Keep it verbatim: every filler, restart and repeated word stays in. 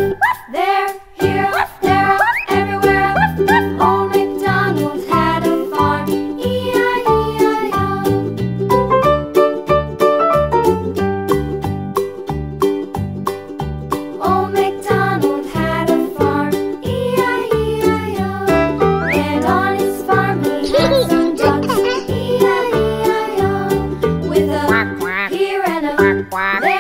There, here, there, everywhere. Old MacDonald had a farm. E I E I O. Old MacDonald had a farm. E I E I O. And on his farm he had some ducks. E I E I O. With a here and a there.